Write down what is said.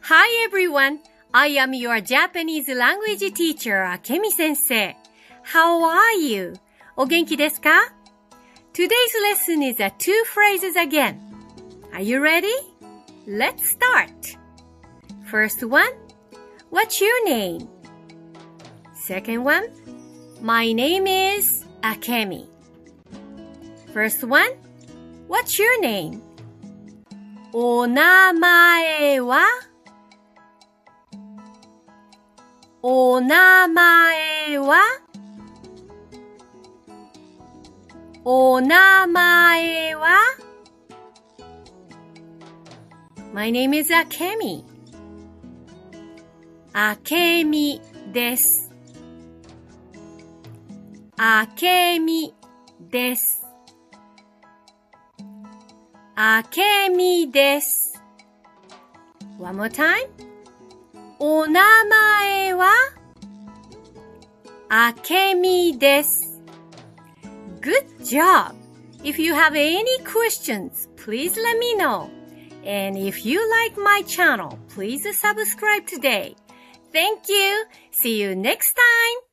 Hi everyone! I am your Japanese language teacher, Akemi sensei. How are you? お元気ですか? Today's lesson is two phrases again. Are you ready? Let's start. First one, what's your name? Second one, my name is Akemi. First one, what's your name? お名前は?お名前は?お名前は? My name is Akemi. あけみです。あけみです。あけみです。One more time. お名前はあけみです。Good job! If you have any questions, please let me know. And if you like my channel, please subscribe today. Thank you. See you next time.